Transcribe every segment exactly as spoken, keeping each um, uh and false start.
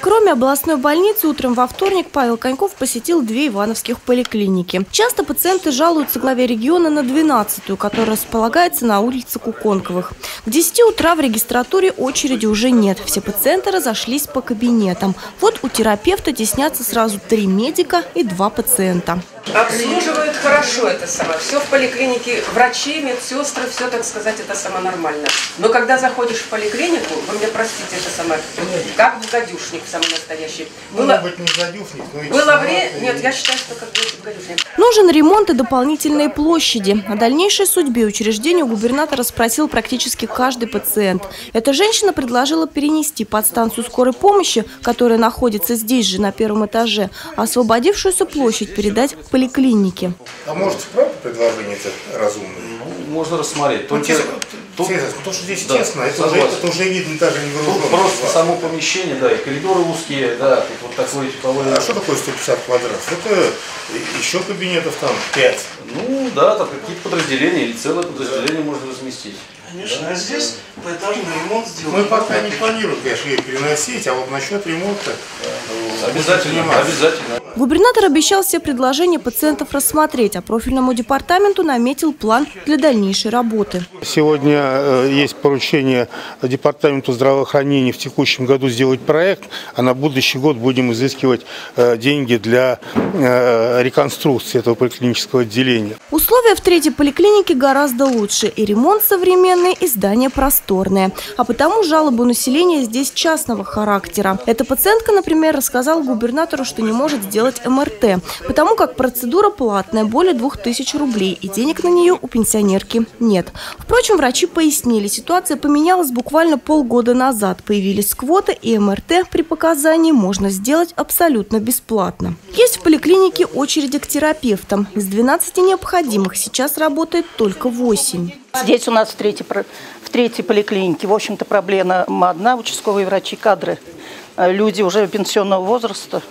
Кроме областной больницы, утром во вторник Павел Коньков посетил две ивановских поликлиники. Часто пациенты жалуются главе региона на двенадцатую, которая располагается на улице Куконковых. К десяти утра в регистратуре очереди уже нет. Все пациенты разошлись по кабинетам. Вот у терапевта теснятся сразу три медика и два пациента. Обслуживают хорошо это само. Все в поликлинике, врачи, медсестры, все, так сказать, это само нормально. Но когда заходишь в поликлинику, вы меня простите, это самое, как в гадюшник самый настоящий. Было, Может быть, не гадюшник, но и было время, нет, я считаю, что как в гадюшник. Нужен ремонт и дополнительные площади. О дальнейшей судьбе учреждения у губернатора спросил практически каждый пациент. Эта женщина предложила перенести подстанцию скорой помощи, которая находится здесь же, на первом этаже, а освободившуюся площадь передать в поликлинике. А может, правда предложение это разумное? Ну, можно рассмотреть. Только, Тесно, тут, тесно, потому что здесь да, тесно, это уже, это уже видно даже не гружено. Тут просто само помещение, да, и коридоры узкие, да, тут вот такой типовой. А что такое сто пятьдесят квадратов? Это еще кабинетов там пять. Ну да, там какие-то подразделения или целое подразделение можно разместить. Конечно, да? А здесь поэтажный ремонт сделан. Мы пока не планируем, конечно, ее переносить, а вот насчет ремонта обязательно, обязательно. Губернатор обещал все предложения пациентов рассмотреть, а профильному департаменту наметил план для дальнейшей работы. Сегодня есть поручение департаменту здравоохранения в текущем году сделать проект, а на будущий год будем изыскивать деньги для реконструкции этого поликлинического отделения. Условия в третьей поликлинике гораздо лучше. И ремонт современный, и здание просторное. А потому жалобы населения здесь частного характера. Эта пациентка, например, рассказала губернатору, что не может сделать эм эр тэ, потому как процедура платная, более двух тысяч рублей, и денег на нее у пенсионерки нет. Впрочем, врачи пояснили, ситуация поменялась буквально полгода назад. Появились квоты, и эм эр тэ при показании можно сделать абсолютно бесплатно. Есть в поликлинике очереди к терапевтам. Из двенадцати необходимых сейчас работает только восемь. Здесь у нас в третьей, в третьей поликлинике, в общем-то, проблема одна, участковые врачи, кадры. Люди уже пенсионного возраста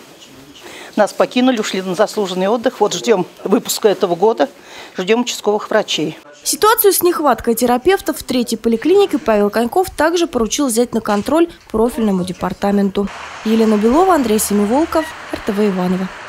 нас покинули, ушли на заслуженный отдых. Вот ждем выпуска этого года, ждем участковых врачей. Ситуацию с нехваткой терапевтов в третьей поликлинике Павел Коньков также поручил взять на контроль профильному департаменту. Елена Белова, Андрей Семиволков, эр тэ вэ Иваново.